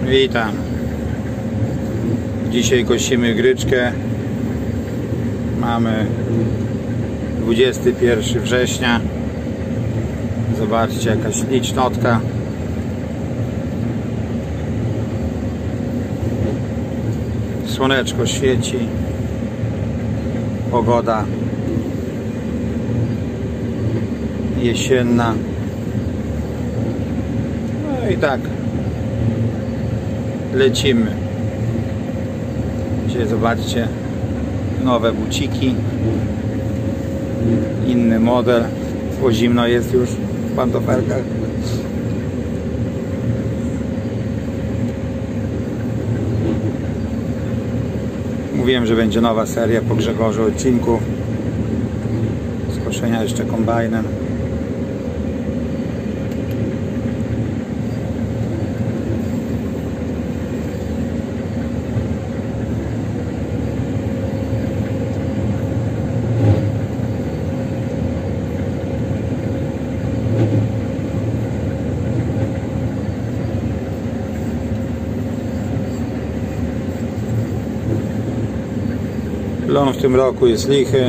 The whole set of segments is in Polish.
Witam. Dzisiaj kosimy gryczkę. Mamy 21 września. Zobaczcie, jakaś licznotka. Słoneczko świeci. Pogoda jesienna. No i tak lecimy. Dzisiaj zobaczcie, nowe buciki, inny model, bo zimno jest już w pantofelkach. Mówiłem, że będzie nowa seria po Grzegorzu odcinku z koszenia jeszcze kombajnem. Plon w tym roku jest lichy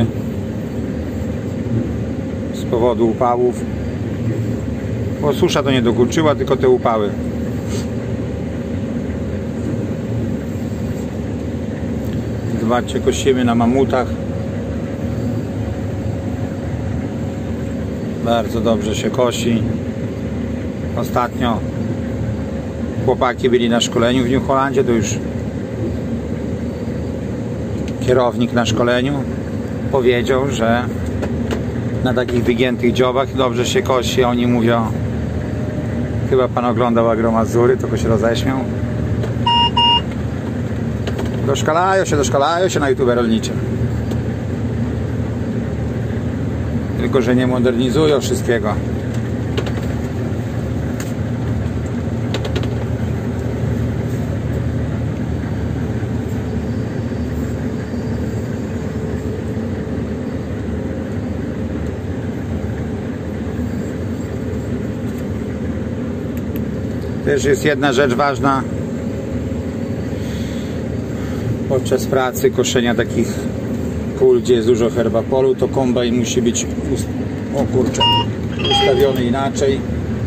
z powodu upałów, bo susza to nie dokuczyła, tylko te upały. Zobaczcie, kosimy na mamutach. Bardzo dobrze się kosi. Ostatnio chłopaki byli na szkoleniu w New Hollandzie, to już kierownik na szkoleniu powiedział, że na takich wygiętych dziobach dobrze się kosi. Oni mówią, chyba pan oglądał Agromazury, tylko się roześmiał. Doszkalają się na YouTube rolniczym. Tylko że nie modernizują wszystkiego. Też jest jedna rzecz ważna podczas pracy koszenia takich pól, gdzie jest dużo herbapolu, to kombajn musi być ustawiony inaczej.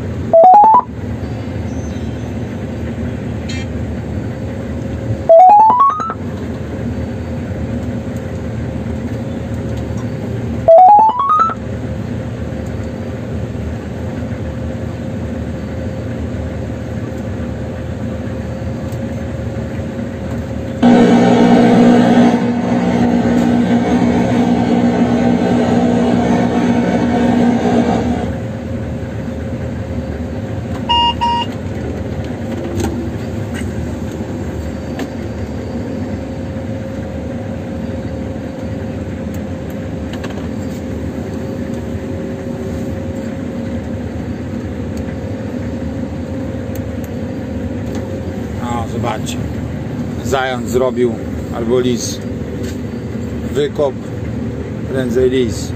Zobaczcie, zając zrobił, albo lis, wykop, prędzej lis.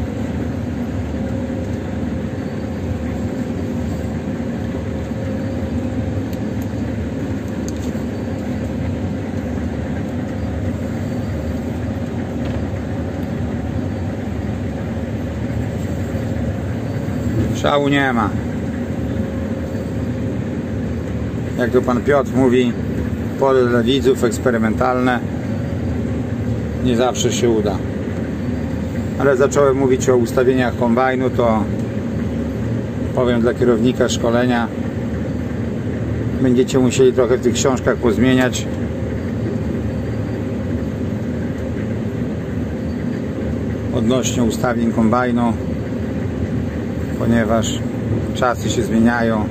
Szału nie ma. Jak to pan Piotr mówi, pole dla widzów eksperymentalne, nie zawsze się uda. Ale zacząłem mówić o ustawieniach kombajnu, to powiem dla kierownika szkolenia, będziecie musieli trochę w tych książkach pozmieniać. Odnośnie ustawień kombajnu, ponieważ czasy się zmieniają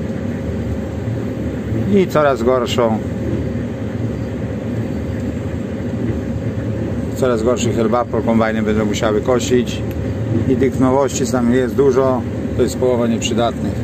i coraz gorszy herbapol kombajny będą musiały kosić i tych nowości tam jest dużo, to jest połowa nieprzydatnych.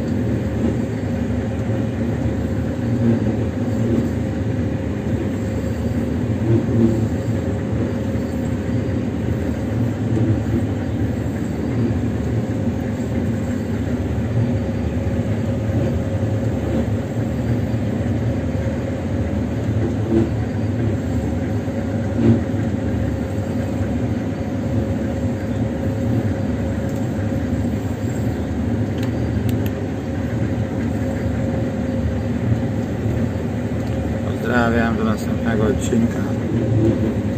Pozdrawiam, do następnego odcinka.